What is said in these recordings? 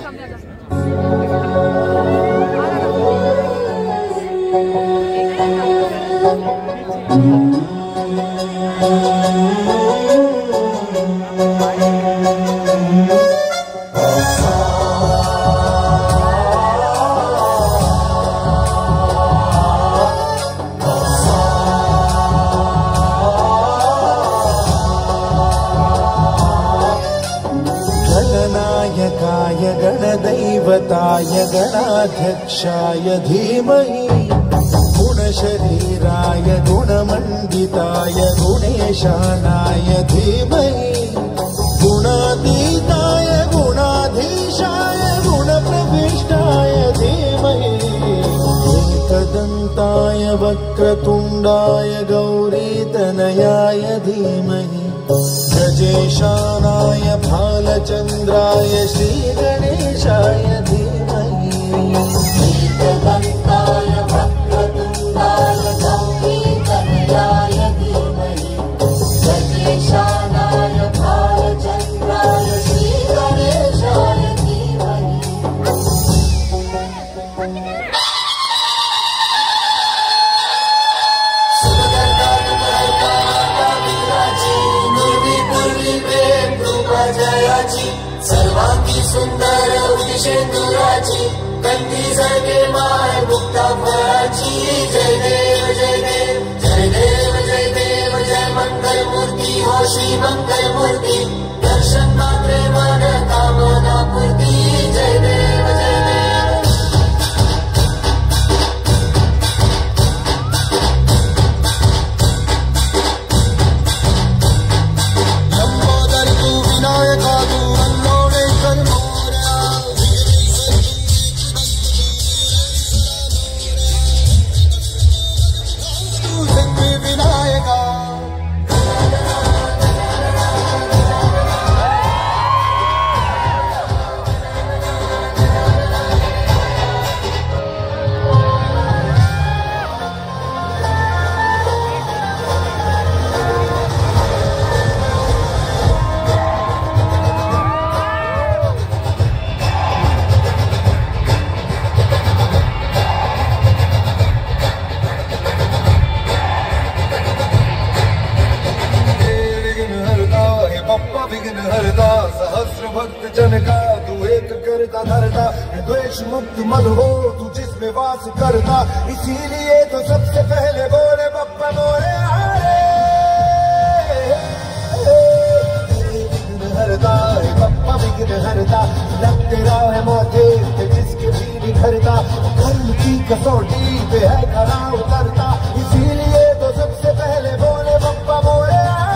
गणनायकाय गणदैवताय गणाध्यक्षाय धीमहि गुणशरीराय गुणमण्डिताय गुणेशानाय धीमहि गुणातीताय गुणाधीशाय गुणप्रविष्टाय धीमहि एकदन्ताय वक्रतुण्डाय गौरीतनयाय धीमहि गजेशानाय भालचन्द्राय श्रीगणेशाय धीमहि एकदन्ताय वक्रतुण्डाय गौरीतनयाय धीमहि गजेशानाय भालचन्द्राय श्रीगणेशाय धीमहि। सर्वांगी सुंदर उदिशेंदुराची कंठी सगे माय मुक्ता फळाची जय देव जय देव जय देव जय देव जय मंगल मूर्ती हो श्री मंगल मूर्ती दर्शन मात्रे मन कामना पूर्ती जय देव जय देव। लंबोदर तू विनायका तू सहस्र भक्त जन का तू एक करता धरता द्वेष मुक्त मत हो तू जिसमें वास करता इसीलिए तो सबसे पहले बोले बप्पा मोरे विघ्न हरता है बप्पा विघ्न हरता लग तेरा है मोते जिसके भी निखरता कर्म की कसौटी पे है खरा उतरता इसीलिए तो सबसे पहले बोले बप्पा मोरे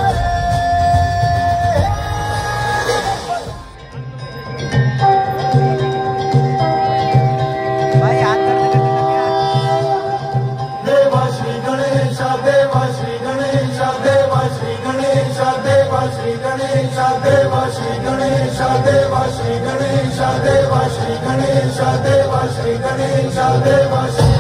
श्री गणेश देवा श्री गणेश देवा श्री गणेश देवा श्री गणेश देवा श्री गणेश देवा श्री